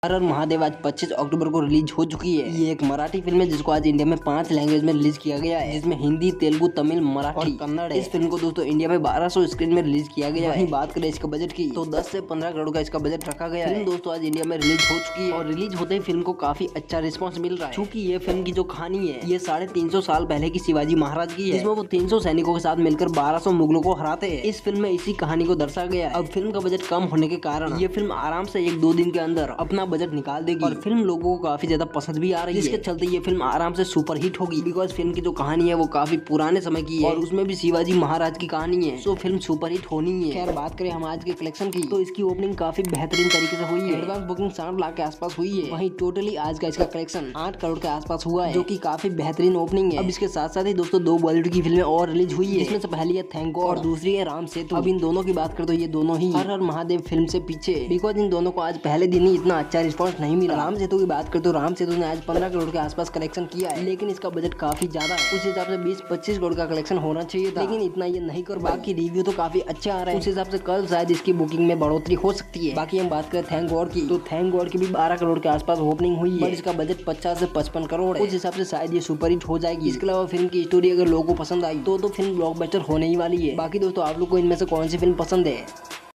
हर हर महादेव आज 25 अक्टूबर को रिलीज हो चुकी है। ये एक मराठी फिल्म है जिसको आज इंडिया में 5 लैंग्वेज में रिलीज किया गया है, जिसमें हिंदी, तेलुगु, तमिल, मराठी और कन्नड़ है। इस फिल्म को दोस्तों इंडिया में 1200 स्क्रीन में रिलीज किया गया है। बात करें इसके बजट की तो 10 से 15 करोड़ का इसका बजट रखा गया है। फिल्म दोस्तों आज इंडिया में रिलीज हो चुकी है और रिलीज होते ही फिल्म को काफी अच्छा रिस्पॉन्स मिल रहा है। चूँकि ये फिल्म की जो कहानी है ये 350 साल पहले की शिवाजी महाराज की है, जिसमें वो 300 सैनिकों के साथ मिलकर 1200 मुगलों को हराते हैं। इस फिल्म में इसी कहानी को दर्शाया गया है। अब फिल्म का बजट कम होने के कारण ये फिल्म आराम से 1-2 दिन के अंदर अपना बजट निकाल देगी और फिल्म लोगों को काफी ज्यादा पसंद भी आ रही है, जिसके चलते ये फिल्म आराम से सुपर हिट होगी। बिकॉज फिल्म की जो कहानी है वो काफी पुराने समय की है और उसमें भी शिवाजी महाराज की कहानी है, सो फिल्म सुपर हिट होनी है। खैर बात करें हम आज के कलेक्शन की तो इसकी ओपनिंग काफी बेहतरीन तरीके से हुई है। एडवांस बुकिंग 60 लाख के आसपास हुई है। वहीं टोटली आज का इसका कलेक्शन 8 करोड़ के आसपास हुआ है, जो की काफी बेहतरीन ओपनिंग है। अब इसके साथ साथ ही दोस्तों 2 बॉलीवुड की फिल्में और रिलीज हुई है, जिसमें से पहली है थैंक गॉड और दूसरी है राम सेतु। अब इन दोनों की बात करें तो ये दोनों ही हर हर महादेव फिल्म से पीछे, बिकॉज इन दोनों को आज पहले दिन ही इतना अच्छा रिस्पॉन्स नहीं मिला। राम सेतु की बात करें तो राम सेतु ने आज 15 करोड़ के आसपास कलेक्शन किया है, लेकिन इसका बजट काफी ज्यादा है। उस हिसाब से 20-25 करोड़ का कलेक्शन होना चाहिए था, लेकिन इतना ये नहीं कर। बाकी रिव्यू तो काफी अच्छे आ रहे हैं, उस हिसाब से कल शायद इसकी बुकिंग में बढ़ोतरी हो सकती है। बाकी हम बात करें थैंक गॉड की तो थैंक गॉड की भी 12 करोड़ के आसपास ओपनिंग हुई है, इसका बजट 50 से 55 करोड़ है। उस हिसाब से शायद ये सुपर हिट हो जाएगी। इसके अलावा फिल्म की स्टोरी अगर लोगों को पसंद आई तो फिल्म ब्लॉकबस्टर होने ही वाली है। बाकी दोस्तों आप लोग को इनमें से कौन सी फिल्म पसंद है?